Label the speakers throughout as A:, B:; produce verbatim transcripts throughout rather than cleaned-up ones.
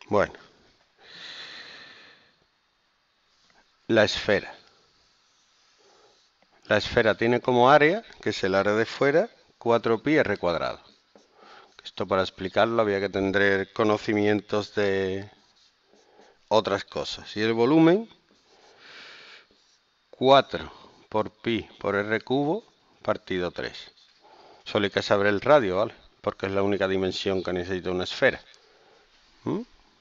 A: Bueno, la esfera. La esfera tiene como área, que es el área de fuera, cuatro pi r cuadrado. Esto para explicarlo había que tener conocimientos de otras cosas. Y el volumen, cuatro por pi por r cubo partido tres. Solo hay que saber el radio, ¿vale? Porque es la única dimensión que necesita una esfera. ¿Mm?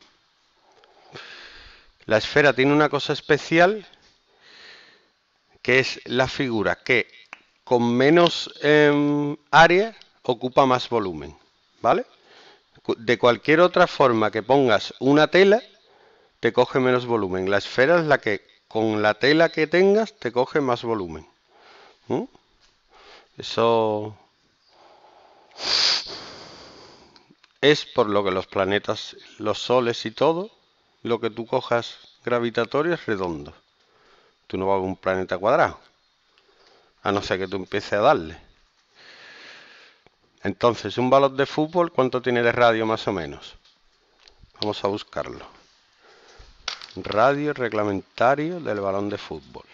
A: La esfera tiene una cosa especial, que es la figura que con menos eh, área ocupa más volumen, ¿vale? De cualquier otra forma que pongas una tela, te coge menos volumen. La esfera es la que con la tela que tengas te coge más volumen. ¿Mm? Eso es por lo que los planetas, los soles y todo, lo que tú cojas gravitatorio es redondo. Tú no vas a un planeta cuadrado, a no ser que tú empieces a darle. Entonces, un balón de fútbol, ¿cuánto tiene de radio más o menos? Vamos a buscarlo. Radio reglamentario del balón de fútbol.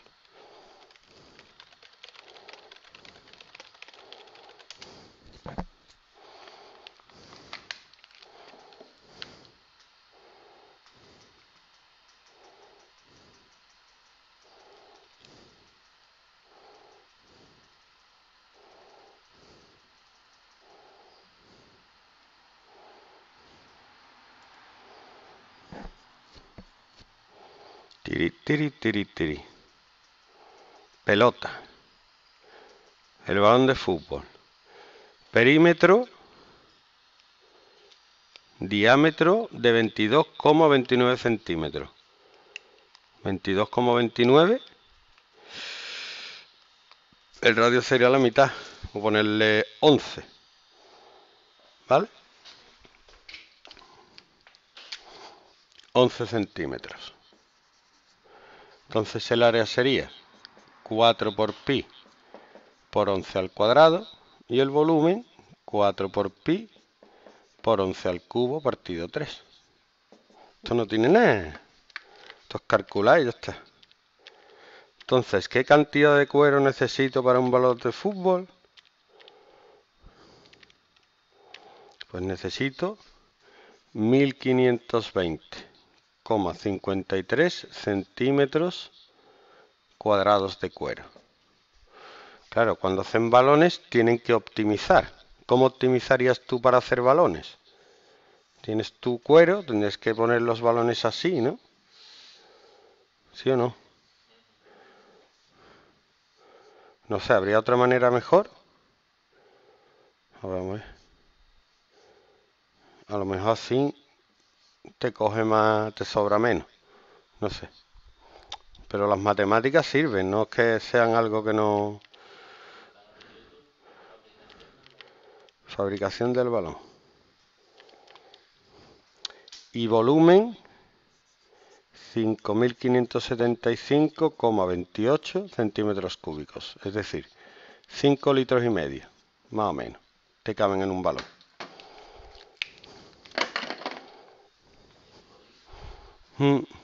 A: Tiri, tiri, tiri, tiri. Pelota. El balón de fútbol. Perímetro. Diámetro de veintidós coma veintinueve centímetros. veintidós coma veintinueve. El radio sería la mitad. Voy a ponerle once. ¿Vale? once centímetros. Entonces el área sería cuatro por pi por once al cuadrado. Y el volumen cuatro por pi por once al cubo partido tres. Esto no tiene nada. Esto es calcular y ya está. Entonces, ¿qué cantidad de cuero necesito para un balón de fútbol? Pues necesito mil quinientos veinte coma cincuenta y tres centímetros cuadrados de cuero. Claro, cuando hacen balones tienen que optimizar. ¿Cómo optimizarías tú para hacer balones? Tienes tu cuero, tendrías que poner los balones así, ¿no? ¿Sí o no? No sé, ¿habría otra manera mejor? A ver, vamos a ver. A lo mejor así te coge más, te sobra menos. No sé. Pero las matemáticas sirven, no es que sean algo que no... Fabricación del balón. Y volumen cinco mil quinientos setenta y cinco coma veintiocho centímetros cúbicos. Es decir, cinco litros y medio, más o menos, te caben en un balón. Mm.